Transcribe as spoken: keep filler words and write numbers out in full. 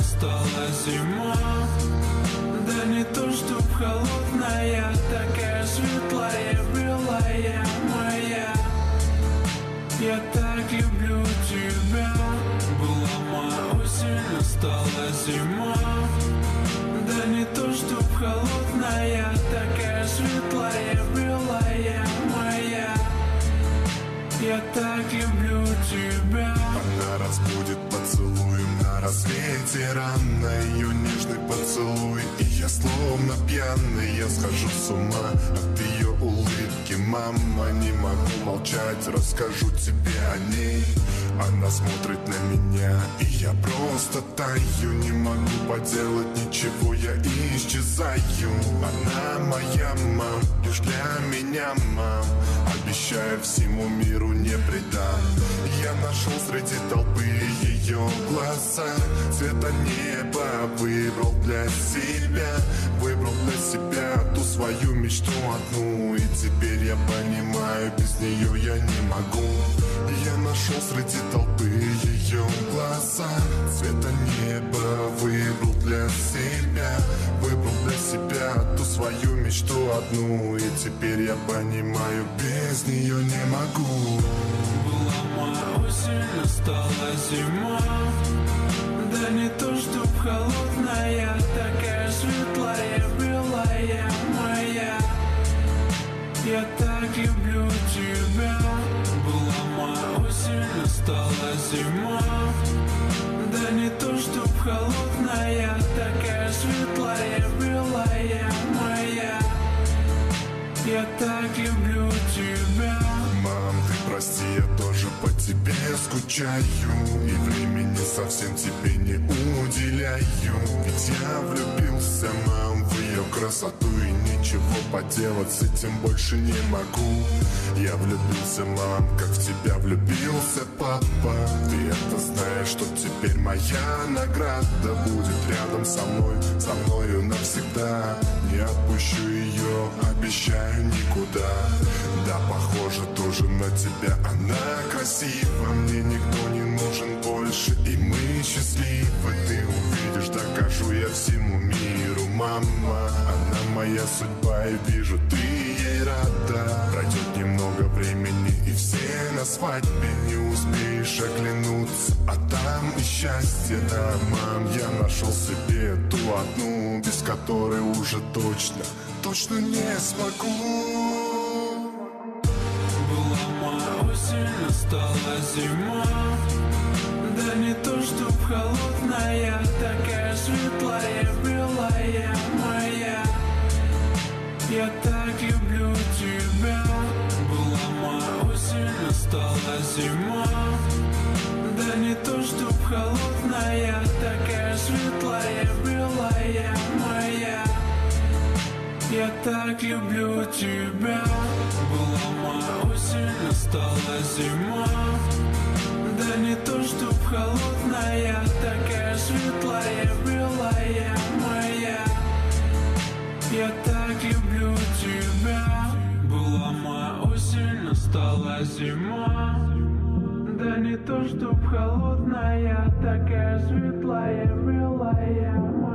настала зима. Да не то чтоб холодная, такая светлая, белая моя. Я так люблю тебя. Была моя осень, настала зима. Да не то чтоб холодная, такая светлая, белая моя. Я так люблю тебя. Она разбудит поцелуем на рассвете рано. Ее нежный поцелуй, и я словно пьяный. Я схожу с ума от ее улыбки. Мама, не могу молчать, расскажу тебе о ней. Она смотрит на меня, и я просто таю. Не могу поделать ничего, я исчезаю. Она моя мам, лишь для меня мам. Обещаю всему миру не предам. Я нашел среди толпы ее глаза. Цвета неба выбрал для себя. Выбрал для себя ту свою мечту одну. И теперь я понимаю, без нее я не могу. Я нашел среди толпы ее глаза. Цвета неба выбрал для себя. Выбрал для себя ту свою мечту одну. И теперь я понимаю, без нее не могу. Была моя осень, настала зима. Да не то чтоб холодная, такая светлая, белая моя. Я так люблю тебя. Была моя осень, настала зима. Да не то чтоб холодная, такая светлая, белая моя. Я так люблю тебя. Мам, ты прости, я тоже по тебе скучаю. И времени совсем тебе не уделяю. Ведь я влюбился, мам, в ее красоту. И ничего поделать с этим больше не могу. Я влюбился, мам, как в тебя влюбился папа. Ты это знаешь, что теперь моя награда будет рядом со мной, со мною навсегда. Не отпущу ее, обещаю, никуда. Да, похоже тоже на тебя, она красива. Мне никто не нужен больше, и мы счастливы. Ты увидишь, докажу я всему миру, мама. Она моя судьба, и вижу, ты ей рада. Пройдет немного времени, и все на свадьбе. Не успеешь оглянуться, а там и счастье. Да, мам, я нашел себе ту одну, без которой уже точно, точно не смогу. Была моя осень, настала зима. Да не то чтоб холодная, такая светлая, белая моя. Я так люблю тебя. Была моя осень, настала зима. Да не то чтоб холодная, такая светлая, белая моя. Я так люблю тебя. Была моя осень, настала зима. Да не то чтоб холодная, такая светлая, белая моя. Я так люблю тебя. Была моя осень, настала зима. Да не то чтоб холодная, такая светлая, белая моя.